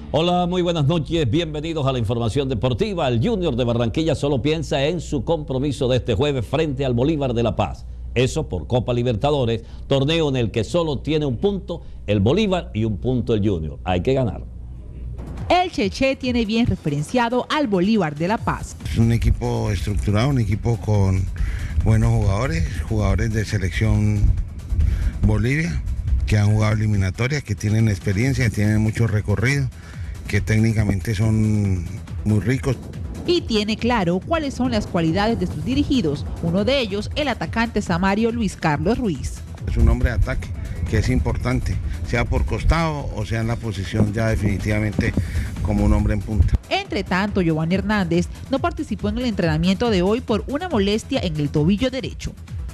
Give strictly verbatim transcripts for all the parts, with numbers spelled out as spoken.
Hola, muy buenas noches, bienvenidos a la información deportiva. El Junior de Barranquilla solo piensa en su compromiso de este jueves frente al Bolívar de La Paz. Eso por Copa Libertadores, torneo en el que solo tiene un punto el Bolívar y un punto el Junior. Hay que ganar. El Cheche tiene bien referenciado al Bolívar de La Paz. Es un equipo estructurado, un equipo con buenos jugadores, jugadores de selección Bolivia, que han jugado eliminatorias, que tienen experiencia, que tienen mucho recorrido, que técnicamente son muy ricos. Y tiene claro cuáles son las cualidades de sus dirigidos, uno de ellos el atacante samario Luis Carlos Ruiz. Es un hombre de ataque, que es importante, sea por costado o sea en la posición ya definitivamente como un hombre en punta. Entre tanto, Giovanni Hernández no participó en el entrenamiento de hoy por una molestia en el tobillo derecho.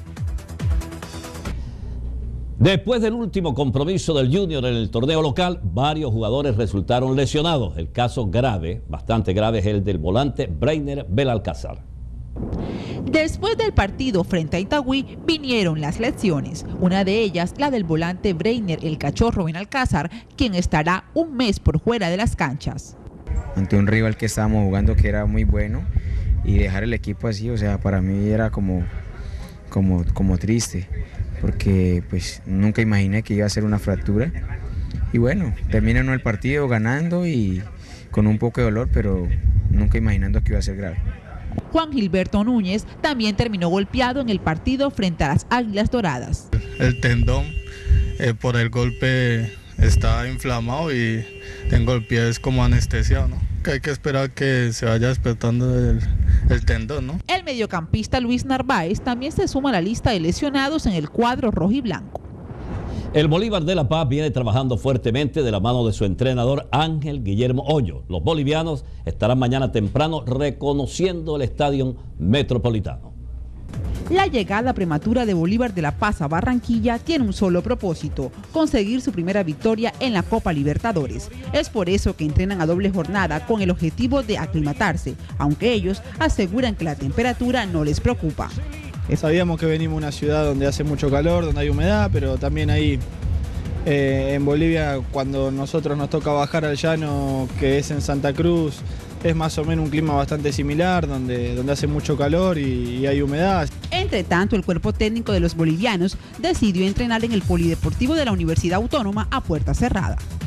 Después del último compromiso del Junior en el torneo local, varios jugadores resultaron lesionados. El caso grave, bastante grave, es el del volante Breiner Belalcázar. Después del partido frente a Itagüí vinieron las lesiones, una de ellas la del volante Breiner el Cachorro Belalcázar, quien estará un mes por fuera de las canchas. Ante un rival que estábamos jugando que era muy bueno y dejar el equipo así, o sea, para mí era como, como, como triste, porque pues nunca imaginé que iba a ser una fractura. Y bueno, terminan el partido ganando y con un poco de dolor, pero nunca imaginando que iba a ser grave. Juan Gilberto Núñez también terminó golpeado en el partido frente a las Águilas Doradas. El tendón eh, por el golpe está inflamado y tengo el pie es como anestesiado, ¿no? Que hay que esperar que se vaya despertando el, el tendón, ¿no? El mediocampista Luis Narváez también se suma a la lista de lesionados en el cuadro rojiblanco. El Bolívar de La Paz viene trabajando fuertemente de la mano de su entrenador Ángel Guillermo Hoyo. Los bolivianos estarán mañana temprano reconociendo el Estadio Metropolitano. La llegada prematura de Bolívar de La Paz a Barranquilla tiene un solo propósito: conseguir su primera victoria en la Copa Libertadores. Es por eso que entrenan a doble jornada con el objetivo de aclimatarse, aunque ellos aseguran que la temperatura no les preocupa. Sabíamos que venimos a una ciudad donde hace mucho calor, donde hay humedad, pero también ahí eh, en Bolivia, cuando nosotros nos toca bajar al llano, que es en Santa Cruz, es más o menos un clima bastante similar, donde, donde hace mucho calor y, y hay humedad. Entre tanto, el cuerpo técnico de los bolivianos decidió entrenar en el Polideportivo de la Universidad Autónoma a puerta cerrada.